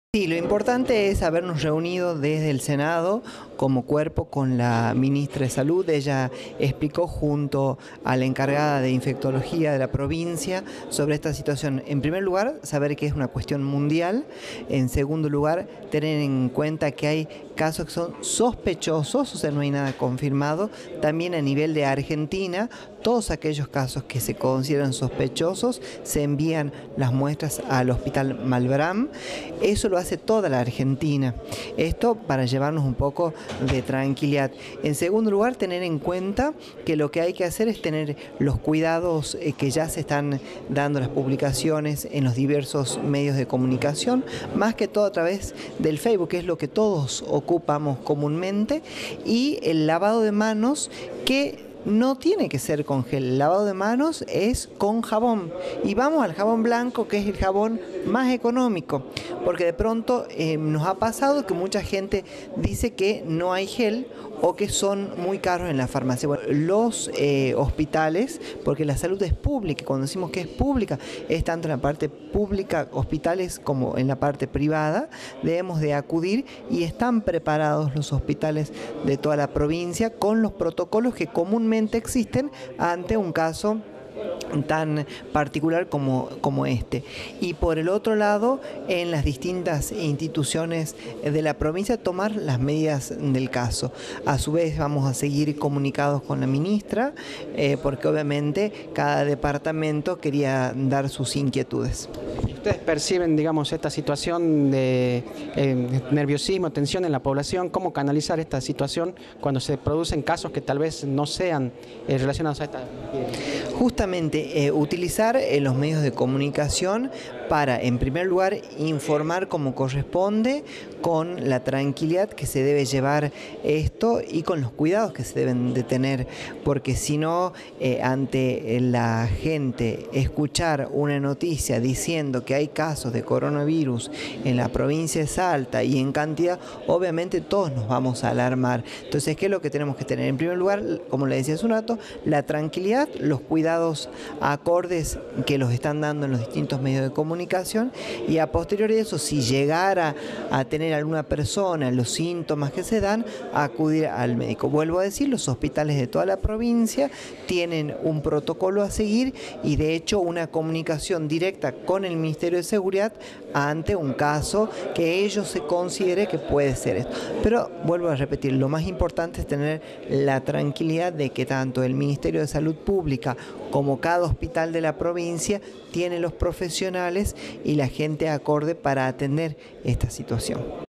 Sí, lo importante es habernos reunido desde el Senado como cuerpo con la ministra de Salud. Ella explicó junto a la encargada de infectología de la provincia sobre esta situación. En primer lugar, saber que es una cuestión mundial. En segundo lugar, tener en cuenta que hay casos que son sospechosos, o sea, no hay nada confirmado. También a nivel de Argentina, todos aquellos casos que se consideran sospechosos se envían las muestras al Hospital Malbrán. Eso lo hace toda la Argentina. Esto para llevarnos un poco de tranquilidad. En segundo lugar, tener en cuenta que lo que hay que hacer es tener los cuidados que ya se están dando las publicaciones en los diversos medios de comunicación, más que todo a través del Facebook, que es lo que todos ocupamos comúnmente, y el lavado de manos, que no tiene que ser con gel. El lavado de manos es con jabón. Y vamos al jabón blanco, que es el jabón más económico. Porque de pronto nos ha pasado que mucha gente dice que no hay gel o que son muy caros en la farmacia. Bueno, los hospitales, porque la salud es pública, cuando decimos que es pública, es tanto en la parte pública, hospitales, como en la parte privada, debemos de acudir y están preparados los hospitales de toda la provincia con los protocolos que comúnmente existen ante un caso tan particular como este. Y por el otro lado, en las distintas instituciones de la provincia, tomar las medidas del caso. A su vez vamos a seguir comunicados con la ministra, porque obviamente cada departamento quería dar sus inquietudes. ¿Ustedes perciben, digamos, esta situación de nerviosismo, tensión en la población? ¿Cómo canalizar esta situación cuando se producen casos que tal vez no sean relacionados a esta epidemia? Justamente utilizar los medios de comunicación para, en primer lugar, informar como corresponde, con la tranquilidad que se debe llevar esto y con los cuidados que se deben de tener, porque si no, ante la gente escuchar una noticia diciendo que hay casos de coronavirus en la provincia de Salta y en cantidad, obviamente todos nos vamos a alarmar. Entonces, ¿qué es lo que tenemos que tener? En primer lugar, como le decía hace un rato, la tranquilidad, los cuidados acordes que los están dando en los distintos medios de comunicación, y a posteriori de eso, si llegara a tener alguna persona los síntomas que se dan, acudir al médico. Vuelvo a decir, los hospitales de toda la provincia tienen un protocolo a seguir y de hecho una comunicación directa con el Ministerio de Seguridad ante un caso que ellos se considere que puede ser esto. Pero vuelvo a repetir, lo más importante es tener la tranquilidad de que tanto el Ministerio de Salud Pública como cada hospital de la provincia tiene los profesionales y la gente acorde para atender esta situación.